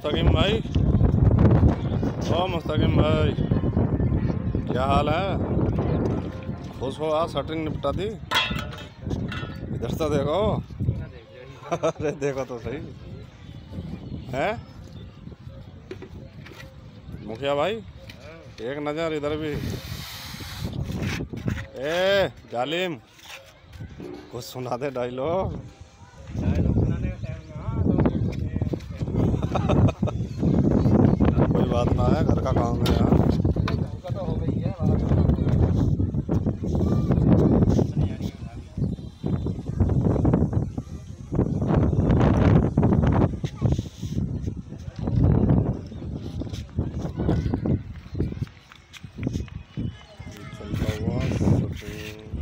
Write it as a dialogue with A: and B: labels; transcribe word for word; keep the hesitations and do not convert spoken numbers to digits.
A: मुस्तकीम भाई, ओ मुस्तकीम भाई, क्या हाल है? खुश हो? आज शटरिंग निपटा दी। इधर से देखो। अरे देखो तो सही है मुखिया भाई, एक नज़र इधर भी। ए जालिम, कुछ सुना दे डायलॉग। कोई बात ना है, घर का काम है यार। चलता हुआ